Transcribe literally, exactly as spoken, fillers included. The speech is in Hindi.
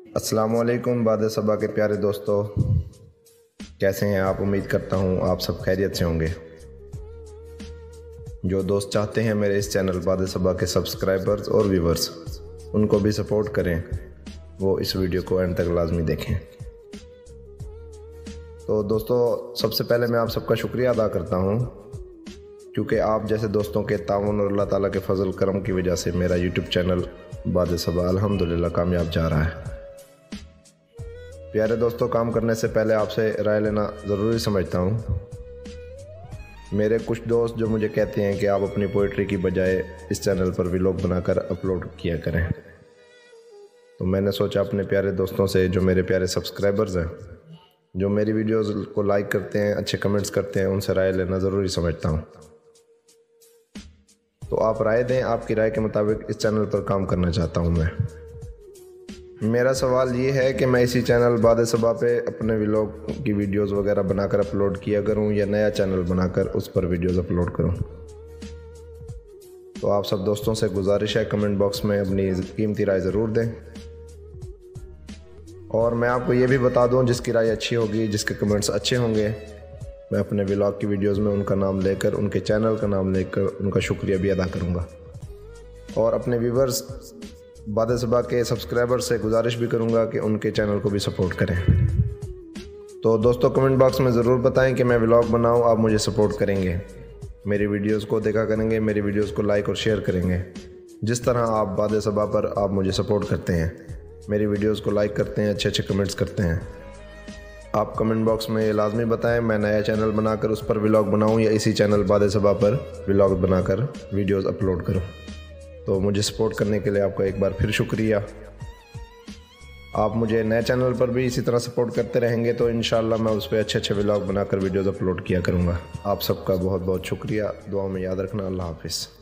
अस्सलामुअलैकुम बाद सबा के प्यारे दोस्तों, कैसे हैं आप। उम्मीद करता हूं आप सब खैरियत से होंगे। जो दोस्त चाहते हैं मेरे इस चैनल बाद सबा के सब्सक्राइबर्स और व्यूवर्स उनको भी सपोर्ट करें, वो इस वीडियो को एंड तक लाजमी देखें। तो दोस्तों, सबसे पहले मैं आप सबका शुक्रिया अदा करता हूं, क्योंकि आप जैसे दोस्तों के ताउन और अल्लाह ताला के फजल करम की वजह से मेरा यूट्यूब चैनल बाद सबा अल्हम्दुलिल्लाह कामयाब जा रहा है। प्यारे दोस्तों, काम करने से पहले आपसे राय लेना ज़रूरी समझता हूँ। मेरे कुछ दोस्त जो मुझे कहते हैं कि आप अपनी पोइट्री की बजाय इस चैनल पर व्लॉग बनाकर अपलोड किया करें, तो मैंने सोचा अपने प्यारे दोस्तों से, जो मेरे प्यारे सब्सक्राइबर्स हैं, जो मेरी वीडियोस को लाइक करते हैं, अच्छे कमेंट्स करते हैं, उनसे राय लेना ज़रूरी समझता हूँ। तो आप राय दें, आपकी राय के मुताबिक इस चैनल पर काम करना चाहता हूँ मैं। मेरा सवाल ये है कि मैं इसी चैनल बाद सबा पे अपने व्लॉग की वीडियोस वगैरह बनाकर अपलोड किया करूं या नया चैनल बनाकर उस पर वीडियोस अपलोड करूं। तो आप सब दोस्तों से गुजारिश है, कमेंट बॉक्स में अपनी कीमती राय ज़रूर दें। और मैं आपको ये भी बता दूं, जिसकी राय अच्छी होगी, जिसके कमेंट्स अच्छे होंगे, मैं अपने व्लॉग की वीडियोस में उनका नाम लेकर, उनके चैनल का नाम लेकर उनका शुक्रिया भी अदा करूँगा। और अपने व्यूवर्स बाद सबा के सब्सक्राइबर से गुजारिश भी करूंगा कि उनके चैनल को भी सपोर्ट करें। तो दोस्तों, कमेंट बॉक्स में ज़रूर बताएं कि मैं व्लॉग बनाऊं, आप मुझे सपोर्ट करेंगे, मेरी वीडियोस को देखा करेंगे, मेरी वीडियोस को लाइक और शेयर करेंगे, जिस तरह आप बाद सबा पर आप मुझे सपोर्ट करते हैं, मेरी वीडियोस को लाइक करते हैं, अच्छे अच्छे कमेंट्स करते हैं। आप कमेंट बॉक्स में ये लाजमी बताएं, मैं नया चैनल बनाकर उस पर व्लॉग बनाऊँ या इसी चैनल बाद सबा पर व्लॉग बनाकर वीडियोज़ अपलोड करूँ। तो मुझे सपोर्ट करने के लिए आपका एक बार फिर शुक्रिया। आप मुझे नए चैनल पर भी इसी तरह सपोर्ट करते रहेंगे तो इंशाल्लाह मैं उस पर अच्छे अच्छे व्लॉग बनाकर वीडियोज़ अपलोड किया करूँगा। आप सबका बहुत बहुत शुक्रिया। दुआ में याद रखना। अल्लाह हाफिज़।